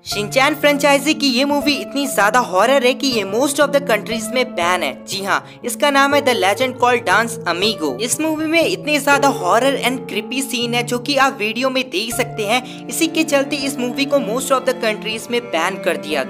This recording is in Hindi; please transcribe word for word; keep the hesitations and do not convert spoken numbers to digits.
शिनचैन फ्रेंचाइजी की ये मूवी इतनी ज्यादा हॉरर है कि ये मोस्ट ऑफ द कंट्रीज में बैन है। जी हाँ, इसका नाम है the legend called dance amigo. इस मूवी में इतने ज्यादा हॉरर एंड क्रिपी सीन है जो कि आप वीडियो में देख सकते हैं। इसी के चलते इस मूवी को मोस्ट ऑफ द कंट्रीज में बैन कर दिया गया।